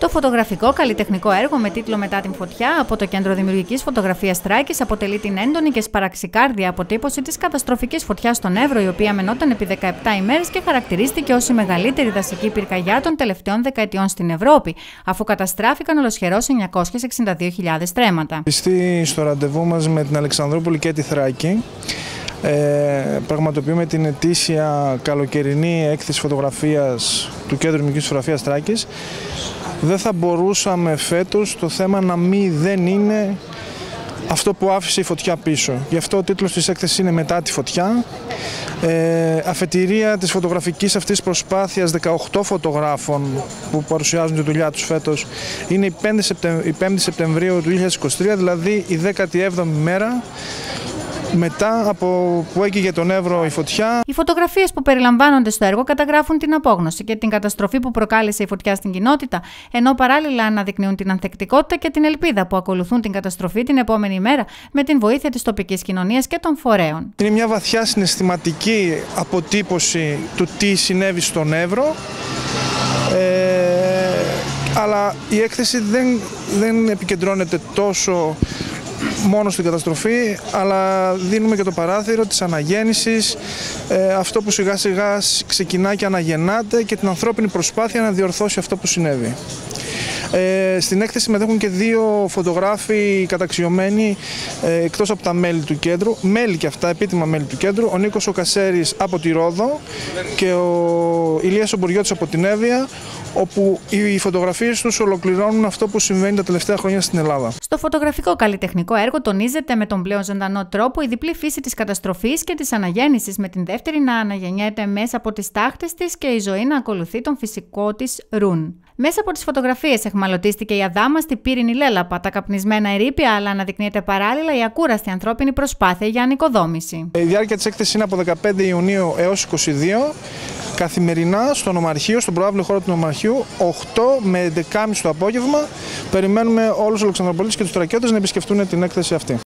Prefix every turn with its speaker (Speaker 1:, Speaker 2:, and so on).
Speaker 1: Το φωτογραφικό καλλιτεχνικό έργο με τίτλο «Μετά την φωτιά» από το Κέντρο Δημιουργικής Φωτογραφίας Τράκης αποτελεί την έντονη και σπαραξικάρδια αποτύπωση της καταστροφικής φωτιάς στον Εύρο, η οποία μενόταν επί 17 ημέρες και χαρακτηρίστηκε ως η μεγαλύτερη δασική πυρκαγιά των τελευταίων δεκαετιών στην Ευρώπη, αφού καταστράφηκαν ολοσχερώς 962.000 στρέμματα.
Speaker 2: Στο ραντεβού μας με την Αλεξανδρούπολη και τη Θράκη, πραγματοποιούμε την ετήσια καλοκαιρινή έκθεση φωτογραφίας του Κέντρου Δημιουργικής Φωτογραφίας Τράκης. Δεν θα μπορούσαμε φέτος το θέμα να δεν είναι αυτό που άφησε η φωτιά πίσω. Γι' αυτό ο τίτλος της έκθεσης είναι «Μετά τη φωτιά». Αφετηρία της φωτογραφικής αυτής προσπάθειας 18 φωτογράφων που παρουσιάζουν τη δουλειά τους φέτος είναι η 5η Σεπτεμβρίου του 2023, δηλαδή η 17η μέρα μετά από που έκυγε τον Εύρο η φωτιά.
Speaker 1: Οι φωτογραφίες που περιλαμβάνονται στο έργο καταγράφουν την απόγνωση και την καταστροφή που προκάλεσε η φωτιά στην κοινότητα, ενώ παράλληλα αναδεικνύουν την ανθεκτικότητα και την ελπίδα που ακολουθούν την καταστροφή την επόμενη μέρα με την βοήθεια της τοπικής κοινωνίας και των φορέων.
Speaker 2: Είναι μια βαθιά συναισθηματική αποτύπωση του τι συνέβη στον Εύρο. Αλλά η έκθεση δεν επικεντρώνεται τόσο μόνο στην καταστροφή, αλλά δίνουμε και το παράθυρο της αναγέννησης, αυτό που σιγά σιγά ξεκινά και αναγεννάται και την ανθρώπινη προσπάθεια να διορθώσει αυτό που συνέβη. Στην έκθεση συμμετέχουν και δύο φωτογράφοι καταξιωμένοι εκτός από τα μέλη του κέντρου, μέλη και αυτά, επίτιμα μέλη του κέντρου, ο Νίκος ο Κασέρης από τη Ρόδο και ο Ηλίας ο Μπουριώτης από την Εύβοια, όπου οι φωτογραφίες τους ολοκληρώνουν αυτό που συμβαίνει τα τελευταία χρόνια στην Ελλάδα.
Speaker 1: Στο φωτογραφικό καλλιτεχνικό έργο τονίζεται με τον πλέον ζωντανό τρόπο η διπλή φύση της καταστροφής και της αναγέννησης, με την δεύτερη να αναγεννιέται μέσα από τις τάχτες της και η ζωή να ακολουθεί τον φυσικό της ρουν. Μέσα από τις φωτογραφίες εχμαλωτίστηκε η αδάμαστη πύρινη λέλαπα, τα καπνισμένα ερείπια, αλλά αναδεικνύεται παράλληλα η ακούραστη ανθρώπινη προσπάθεια για ανοικοδόμηση.
Speaker 2: Η διάρκεια της έκθεσης είναι από 15 Ιουνίου έως 22. Καθημερινά στο νομαρχείο, στον προαύλιο χώρο του νομαρχείου, 8 με 11.30 το απόγευμα, περιμένουμε όλους τους Αλεξανδροπολίτες και τους Τρακιώτες να επισκεφτούν την έκθεση αυτή.